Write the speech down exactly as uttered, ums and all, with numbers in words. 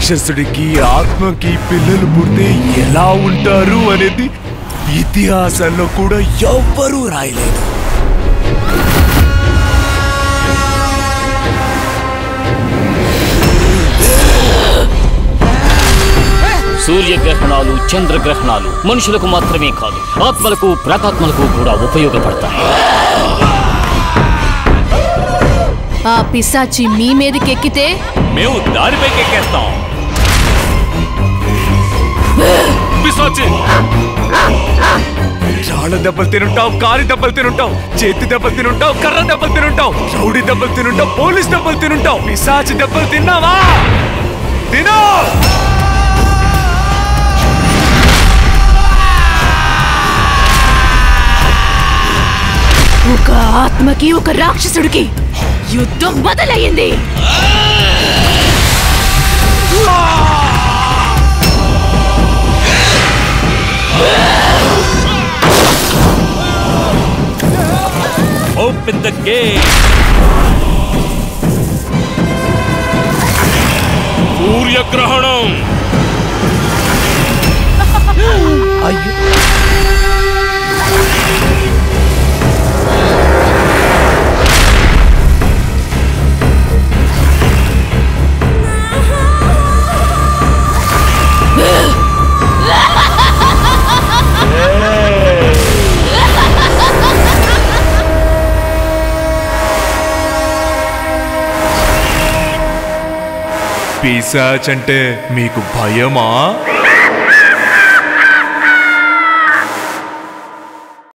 రాక్షసుడికి ఆత్మకి పిల్లలు పుడితే ఎలా ఉంటారు అనేది ఇతిహాసంలో కూడా ఎవ్వరూ రాయలేదు. సూర్యగ్రహణాలు, చంద్రగ్రహణాలు మనుషులకు మాత్రమే కాదు, ఆత్మలకు ప్రాతాత్మలకు కూడా ఉపయోగపడతాయి. ఆ పిశాచి మీ మీదకెక్కితే మేము దానిపైకి ఎక్కేస్తాం. పిశాచి రాళ్ళ దెబ్బలు తినుంటావు, కాలి దెబ్బలు తినుంటావు, చేతి దెబ్బలు తినుంటావు, కర్ర దెబ్బలు తినుంటావు, రౌడీ దెబ్బలు తినుంటావు, పోలీస్ దెబ్బలు తినుంటావు. పిశాచి దెబ్బలు తిన్నావా? తిను. ఒక ఆత్మకి ఒక రాక్షసుడికి యుద్ధం మొదలయ్యింది. Open the gate. సూర్యగ్రహణం. అయ్యో, పిశాచ్ అంటే మీకు భయమా?